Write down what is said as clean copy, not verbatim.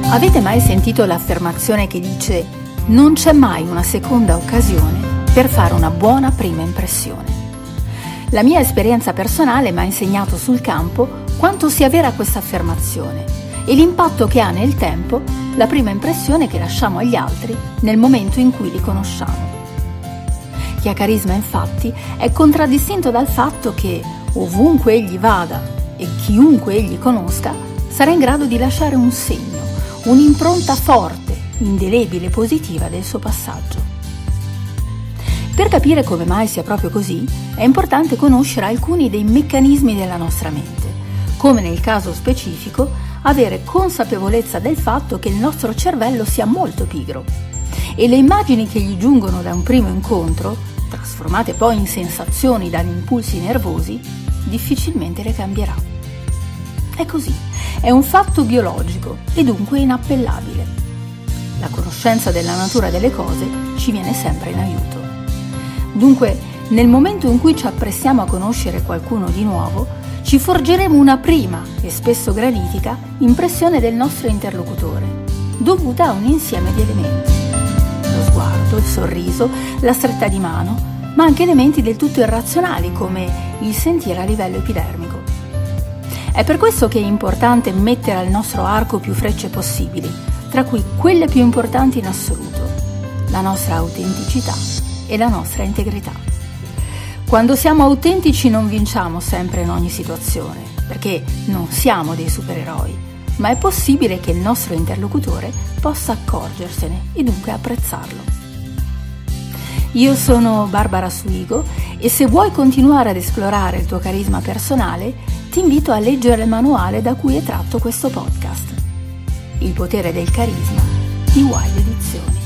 Avete mai sentito l'affermazione che dice «Non c'è mai una seconda occasione per fare una buona prima impressione»? La mia esperienza personale mi ha insegnato sul campo quanto sia vera questa affermazione e l'impatto che ha nel tempo la prima impressione che lasciamo agli altri nel momento in cui li conosciamo. Chi ha carisma, infatti, è contraddistinto dal fatto che ovunque egli vada e chiunque egli conosca sarà in grado di lasciare un segno, un'impronta forte, indelebile, positiva del suo passaggio. Per capire come mai sia proprio così, è importante conoscere alcuni dei meccanismi della nostra mente, come nel caso specifico avere consapevolezza del fatto che il nostro cervello sia molto pigro e le immagini che gli giungono da un primo incontro, trasformate poi in sensazioni dagli impulsi nervosi, difficilmente le cambierà. È così, è un fatto biologico e dunque inappellabile. La conoscenza della natura delle cose ci viene sempre in aiuto. Dunque, nel momento in cui ci apprestiamo a conoscere qualcuno di nuovo, ci forgeremo una prima e spesso granitica impressione del nostro interlocutore, dovuta a un insieme di elementi. Lo sguardo, il sorriso, la stretta di mano, ma anche elementi del tutto irrazionali come il sentire a livello epidermico. È per questo che è importante mettere al nostro arco più frecce possibili, tra cui quelle più importanti in assoluto, la nostra autenticità e la nostra integrità. Quando siamo autentici non vinciamo sempre in ogni situazione, perché non siamo dei supereroi, ma è possibile che il nostro interlocutore possa accorgersene e dunque apprezzarlo. Io sono Barbara Suigo e se vuoi continuare ad esplorare il tuo carisma personale, ti invito a leggere il manuale da cui è tratto questo podcast. Il potere del carisma di Wild Edizioni.